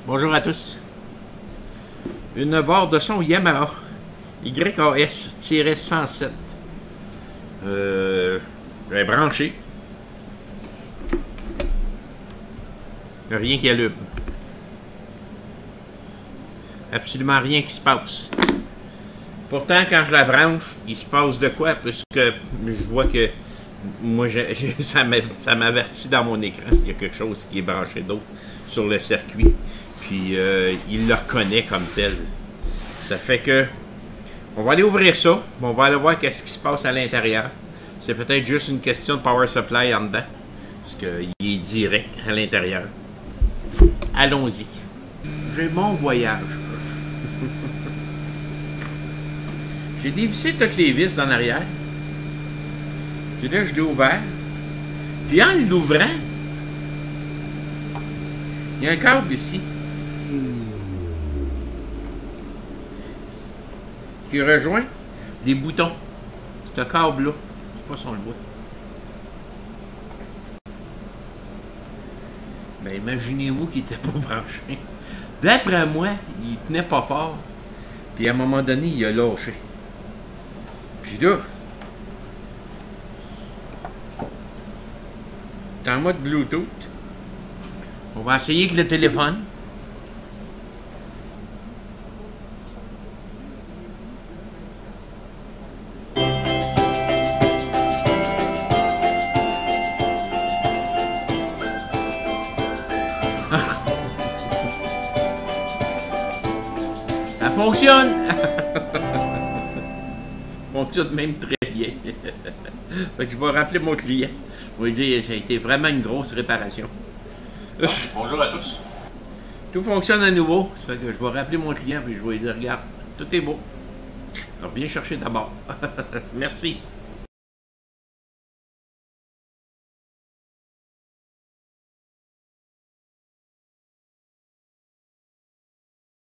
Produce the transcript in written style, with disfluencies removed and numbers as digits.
Bonjour à tous. Une barre de son Yamaha YAS-107. Je vais brancher. Rien qui allume. Absolument rien qui se passe. Pourtant, quand je la branche, il se passe de quoi? Puisque je vois que moi, ça m'avertit dans mon écran s'il y a quelque chose qui est branché d'autre sur le circuit. Puis, il le reconnaît comme tel. Ça fait que on va aller ouvrir ça. On va aller voir qu'est-ce qui se passe à l'intérieur. C'est peut-être juste une question de power supply en dedans. Parce qu'il est direct à l'intérieur. Allons-y. J'ai mon voyage. J'ai dévissé toutes les vis dans l'arrière. Puis là, je l'ai ouvert. Puis en l'ouvrant, il y a un câble ici. Qui rejoint des boutons. C'est un câble là. Je sais pas si on le voit. Ben imaginez-vous qu'il était pas branché. D'après moi, il tenait pas fort. Puis à un moment donné, il a lâché. Puis là, c'est en mode Bluetooth. On va essayer avec le téléphone. Ça fonctionne! Fonctionne même très bien. Fait que je vais rappeler mon client. Je vais lui dire que ça a été vraiment une grosse réparation. Bonjour à tous. Tout fonctionne à nouveau. Ça fait que je vais rappeler mon client et je vais lui dire regarde, tout est beau. Alors viens chercher d'abord. Merci.